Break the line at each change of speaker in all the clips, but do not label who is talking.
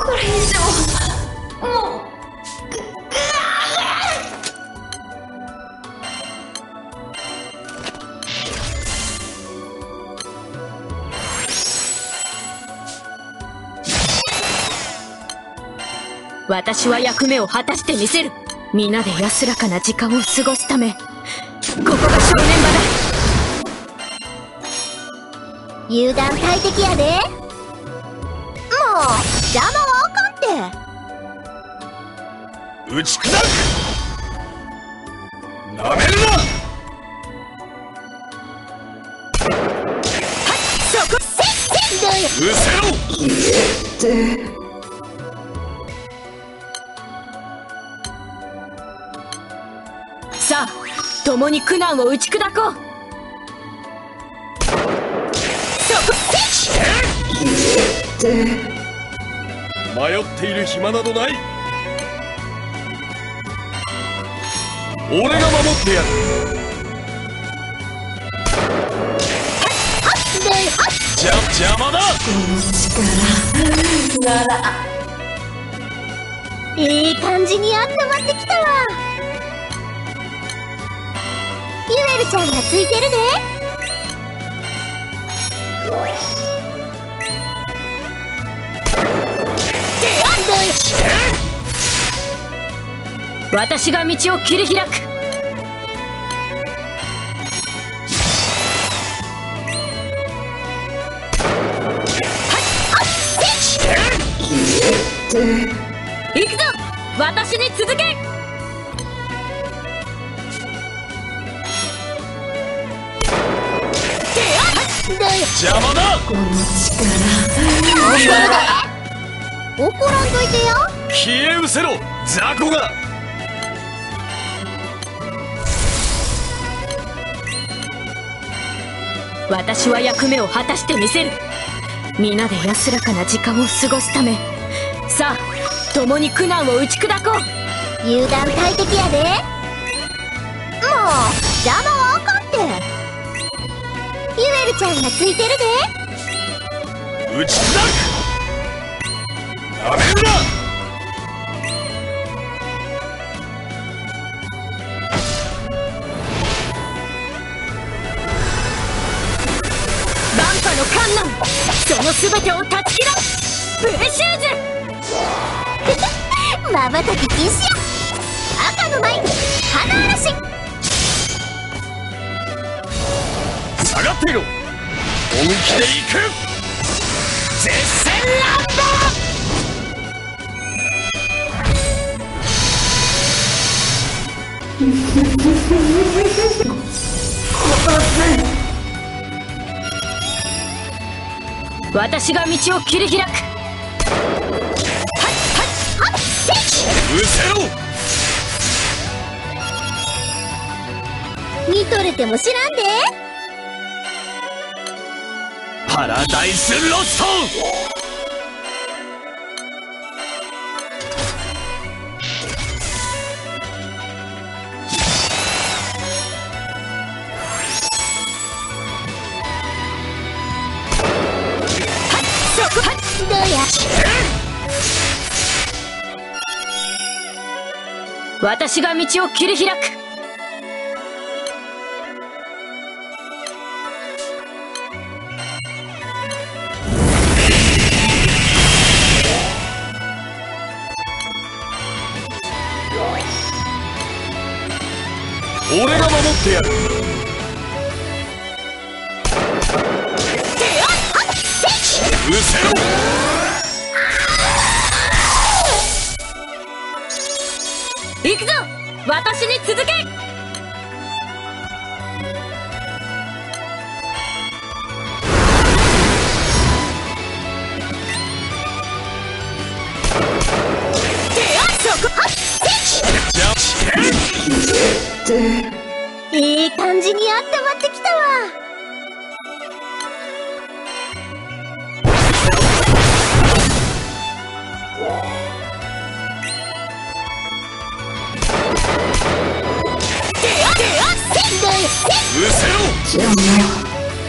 これ以上もう。
私は役目を果たしてみせる。皆で安らかな時間を過ごすため、ここが正念場だ。
油断大敵やで。もう邪魔はあかんって。
打ち砕く。なめるな。
そこせっどよ。
失せろ。
さあ、共に苦難を打ち砕こう。
迷っている暇などない。俺が守ってやる。邪魔だ。
この力なら。
いい感じに温まってきたわ。ユエルちゃんがついてるで。
私が道を切り開く。行くぞ、私に続け。
邪魔だ。
この力
怒らんといてよ。
消え失せろ雑魚が。
私は役目を果たしてみせる。皆で安らかな時間を過ごすため、さあ共に苦難を打ち砕こう。
油断大敵やで。もう邪魔はあかんって。ユエルちゃんがついてるで。
打ち砕く。なめるな。
万波の観難、その全てを断ち切ろう。ブルシューズ。
まばたき禁止よ。赤の前に花嵐。
下がっていろ。本気で行く。絶戦ランボ。
私が道を切り開く。
失せろ。
見とれても知らんで。
パラダイスロスト。
どうや。
私が道を切り開く。
俺が守ってやる。失せろ。
行くぞ、私に続け。
いい感じに温まってきたわ。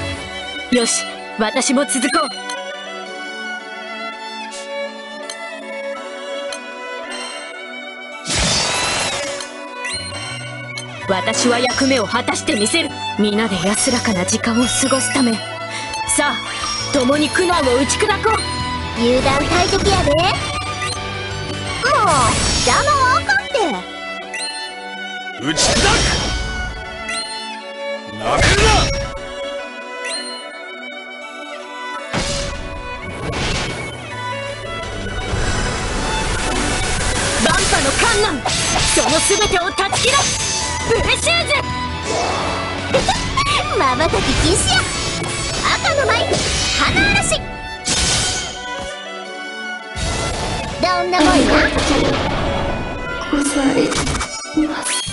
よし、私も続こう。 私は役目を果たしてみせる。皆で安らかな時間を過ごすため、さあ共に苦難を打ち砕こう。
油断大敵やで。もう邪魔はあかんて。
打ち砕く。なめるな。
バンパの観難、その全てを断ち切らす。ブレシューズ
まばたき禁止や。赤の舞花嵐。どんなもんや。
ございます。